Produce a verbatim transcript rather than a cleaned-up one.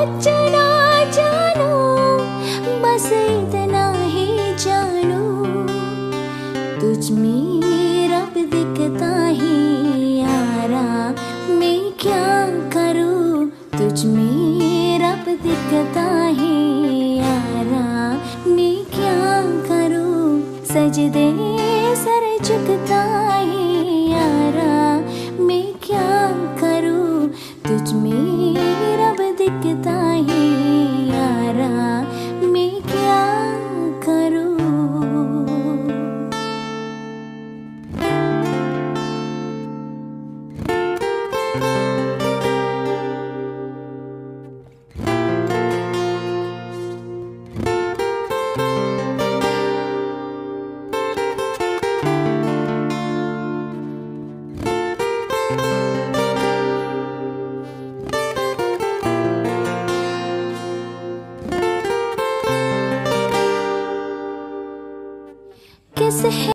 चला जानू, बस इतना ही जानू, तुझ में रब दिखता ही यारा, मैं क्या करूँ तुझ में रब दिखता ही यारा, मैं क्या करूँ सजदे सर झुकता ही यारा, मैं क्या करूँ तुझ में रब दिखता ही यारा, मैं क्या करूँ। कैसे है